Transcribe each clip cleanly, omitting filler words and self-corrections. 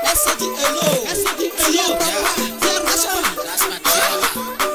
SOD hello. SOD hello. That's my child.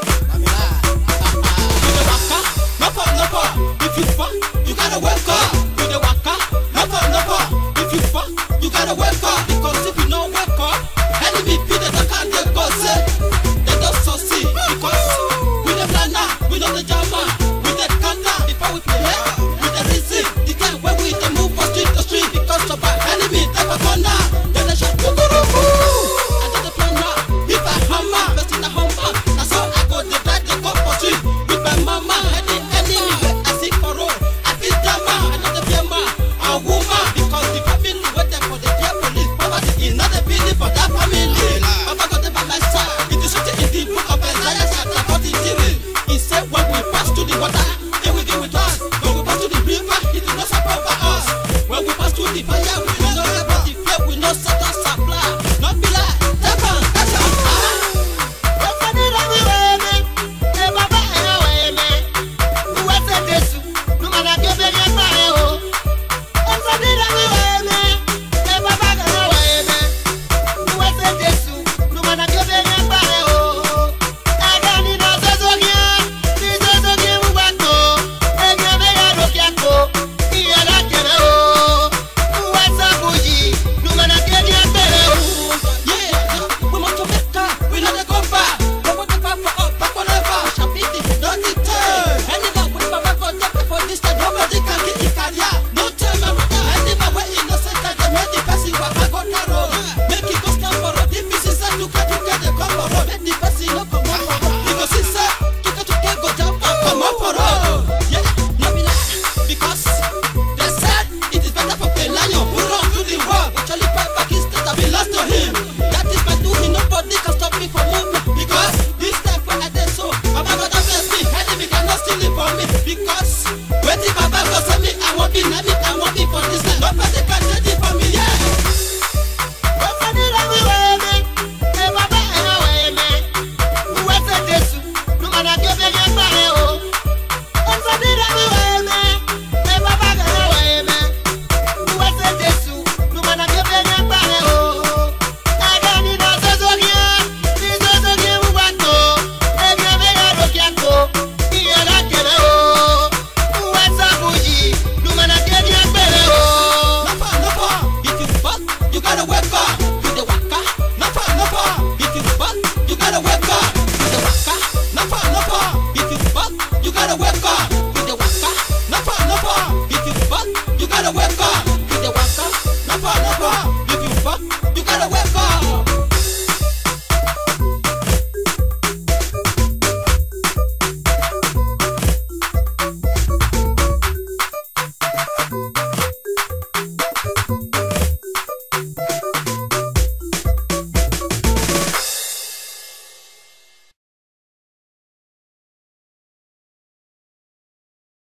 You the waka, no. If you fuck, you gotta wake up. You the waka, no. If you fuck, you gotta wake up. Because if you don't wake up, enemy be the can't get go say. They don't succeed because we the planner, we know the jammer, we the counter before we play. We the reason, the time when we the move from street to street because of our enemy type of corner. Then they shot kukuruku. I got the planner, if I hammer, best in the hummer. That's how I go the drive the go for street with my mama. And the enemy where I see for road, I feel drama, another firma, a woman because the family waiting for the dear police. Poverty is not a pity for that family. Papa got it by my side. It is written in the book of Isaiah chapter 43. He said when we pass to the water, it will be with us. When we pass to the river, it will not support us. When we pass to the fire, we will not have the fear, we will not set us supply. Not be like, that's on.